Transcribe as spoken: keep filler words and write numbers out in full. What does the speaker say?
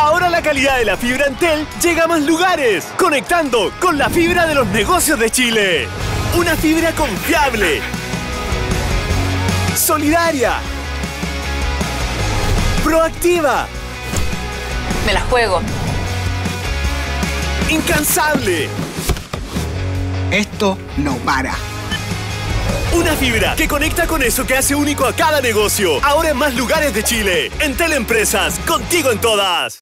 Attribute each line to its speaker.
Speaker 1: Ahora la calidad de la fibra Entel llega a más lugares, conectando con la fibra de los negocios de Chile. Una fibra confiable, solidaria, proactiva,
Speaker 2: Me la juego.
Speaker 1: incansable.
Speaker 3: Esto no para.
Speaker 1: Una fibra que conecta con eso que hace único a cada negocio. Ahora en más lugares de Chile. Entel Empresas, contigo en todas.